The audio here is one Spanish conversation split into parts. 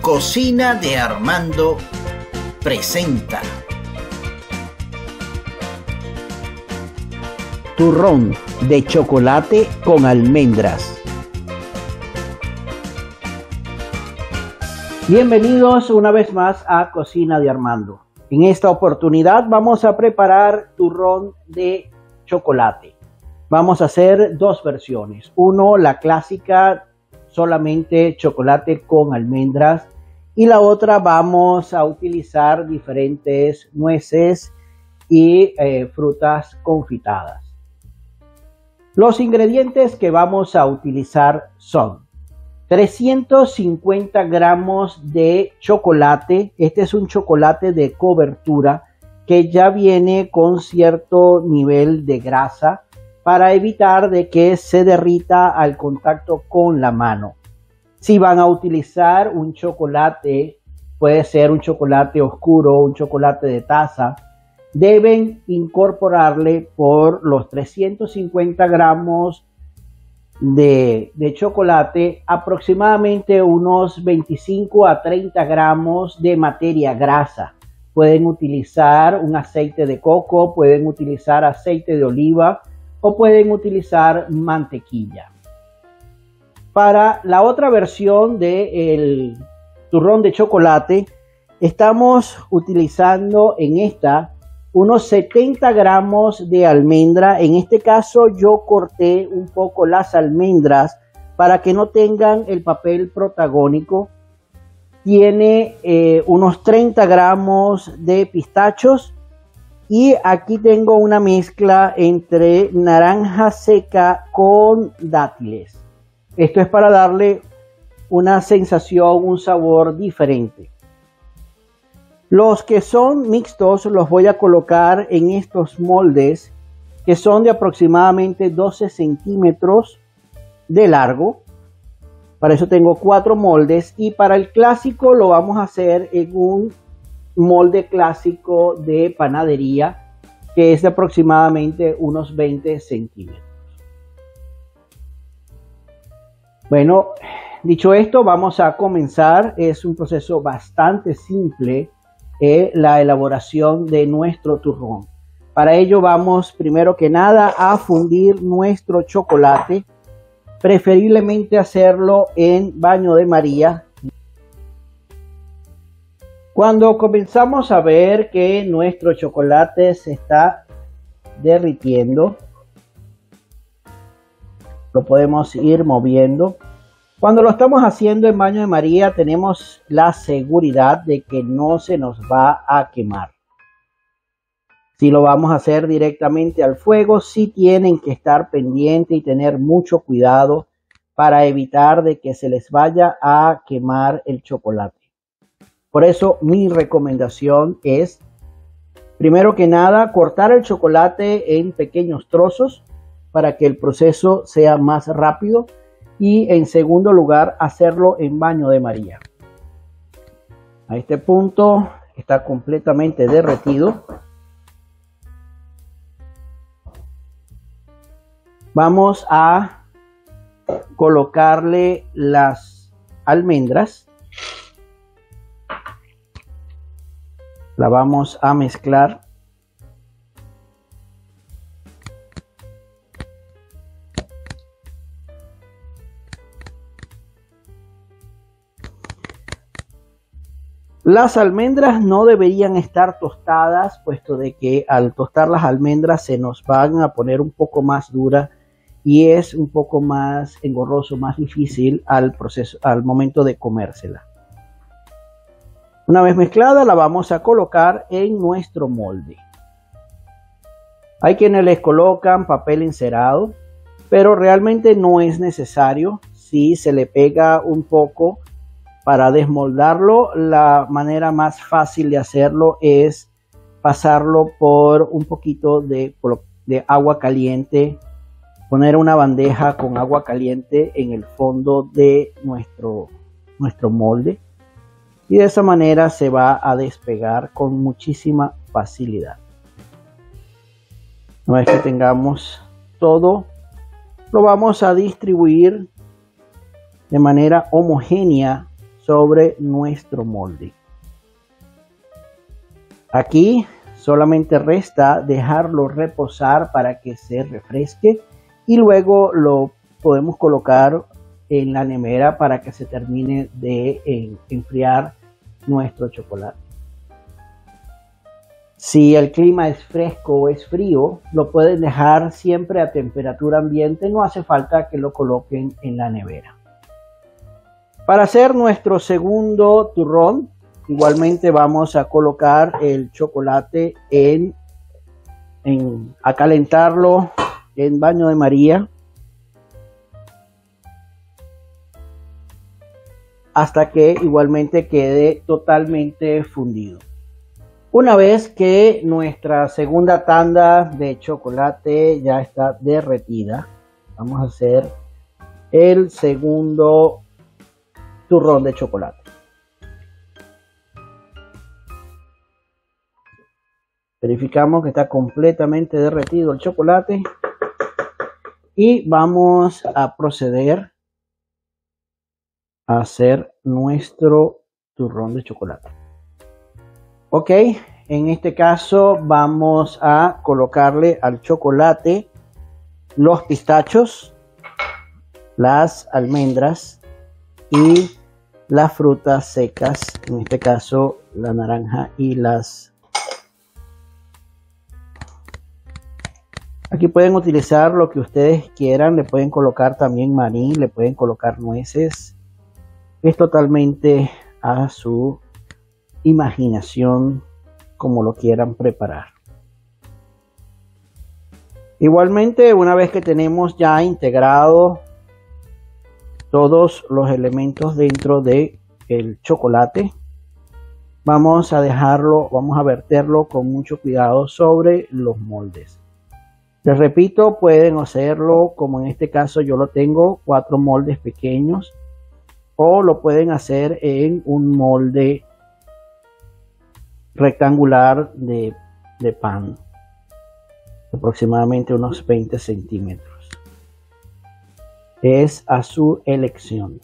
Cocina de Armando presenta turrón de chocolate con almendras. Bienvenidos una vez más a Cocina de Armando. En esta oportunidad vamos a preparar turrón de chocolate. Vamos a hacer dos versiones. Uno, la clásica, solamente chocolate con almendras. Y la otra vamos a utilizar diferentes nueces y frutas confitadas. Los ingredientes que vamos a utilizar son 350 gramos de chocolate. Este es un chocolate de cobertura que ya viene con cierto nivel de grasa para evitar de que se derrita al contacto con la mano. Si van a utilizar un chocolate, puede ser un chocolate oscuro, un chocolate de taza, deben incorporarle por los 350 gramos de chocolate aproximadamente unos 25 a 30 gramos de materia grasa. Pueden utilizar un aceite de coco, pueden utilizar aceite de oliva o pueden utilizar mantequilla. Para la otra versión del turrón de chocolate, estamos utilizando en esta unos 70 gramos de almendra. En este caso yo corté un poco las almendras para que no tengan el papel protagónico. Tiene unos 30 gramos de pistachos. Y aquí tengo una mezcla entre naranja seca con dátiles. Esto es para darle una sensación, un sabor diferente. Los que son mixtos los voy a colocar en estos moldes que son de aproximadamente 12 centímetros de largo. Para eso tengo 4 moldes y para el clásico lo vamos a hacer en un molde clásico de panadería que es de aproximadamente unos 20 centímetros. Bueno, dicho esto, vamos a comenzar. Es un proceso bastante simple, la elaboración de nuestro turrón. Para ello vamos primero que nada a fundir nuestro chocolate, preferiblemente hacerlo en baño de María. Cuando comenzamos a ver que nuestro chocolate se está derritiendo, lo podemos ir moviendo. Cuando lo estamos haciendo en baño de María, tenemos la seguridad de que no se nos va a quemar. Si lo vamos a hacer directamente al fuego, sí tienen que estar pendientes y tener mucho cuidado para evitar de que se les vaya a quemar el chocolate. Por eso mi recomendación es, primero que nada, cortar el chocolate en pequeños trozos para que el proceso sea más rápido y en segundo lugar hacerlo en baño de María. A este punto está completamente derretido. Vamos a colocarle las almendras. La vamos a mezclar. Las almendras no deberían estar tostadas, puesto de que al tostar las almendras se nos van a poner un poco más duras y es un poco más engorroso, más difícil al momento de comérsela. Una vez mezclada la vamos a colocar en nuestro molde. Hay quienes les colocan papel encerado, pero realmente no es necesario. Si se le pega un poco para desmoldarlo, la manera más fácil de hacerlo es pasarlo por un poquito de agua caliente, poner una bandeja con agua caliente en el fondo de nuestro molde. Y de esa manera se va a despegar con muchísima facilidad. Una vez que tengamos todo, lo vamos a distribuir de manera homogénea sobre nuestro molde. Aquí solamente resta dejarlo reposar para que se refresque y luego lo podemos colocar en la nevera para que se termine de enfriar nuestro chocolate. Si el clima es fresco o es frío, lo pueden dejar siempre a temperatura ambiente, no hace falta que lo coloquen en la nevera. Para hacer nuestro segundo turrón, igualmente vamos a colocar el chocolate a calentarlo en baño de María hasta que igualmente quede totalmente fundido. Una vez que nuestra segunda tanda de chocolate ya está derretida, vamos a hacer el segundo turrón de chocolate. Verificamos que está completamente derretido el chocolate y vamos a proceder a hacer nuestro turrón de chocolate. Ok, en este caso vamos a colocarle al chocolate los pistachos, las almendras y las frutas secas, en este caso la naranja y las... Aquí pueden utilizar lo que ustedes quieran, le pueden colocar también maní, le pueden colocar nueces. Es totalmente a su imaginación como lo quieran preparar. Igualmente, una vez que tenemos ya integrado todos los elementos dentro de el chocolate, vamos a verterlo con mucho cuidado sobre los moldes. Les repito, pueden hacerlo como en este caso yo lo tengo, 4 moldes pequeños, o lo pueden hacer en un molde rectangular de pan, aproximadamente unos 20 centímetros. Es a su elección.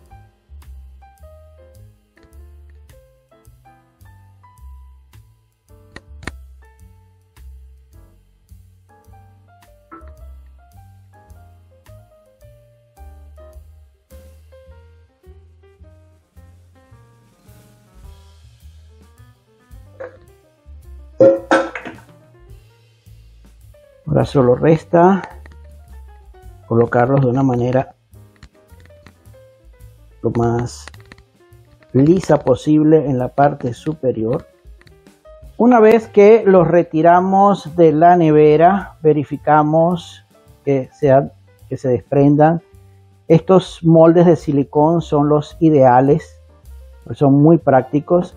Ahora solo resta colocarlos de una manera lo más lisa posible en la parte superior. Una vez que los retiramos de la nevera, verificamos que se desprendan. Estos moldes de silicón son los ideales, son muy prácticos.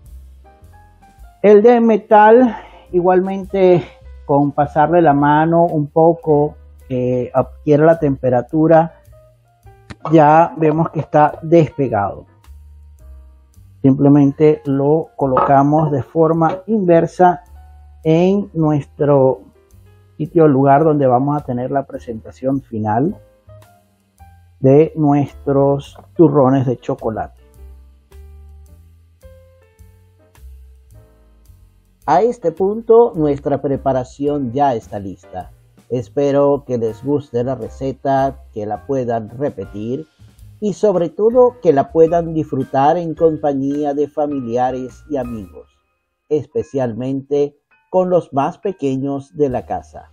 El de metal, igualmente, con pasarle la mano un poco, adquiere la temperatura, ya vemos que está despegado. Simplemente lo colocamos de forma inversa en nuestro lugar donde vamos a tener la presentación final de nuestros turrones de chocolate. A este punto nuestra preparación ya está lista. Espero que les guste la receta, que la puedan repetir y sobre todo que la puedan disfrutar en compañía de familiares y amigos, especialmente con los más pequeños de la casa.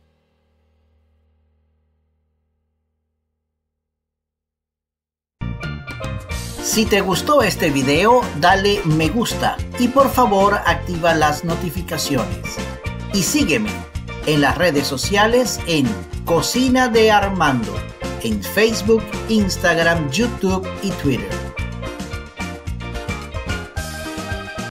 Si te gustó este video, dale me gusta y por favor activa las notificaciones. Y sígueme en las redes sociales en Cocina de Armando, en Facebook, Instagram, YouTube y Twitter.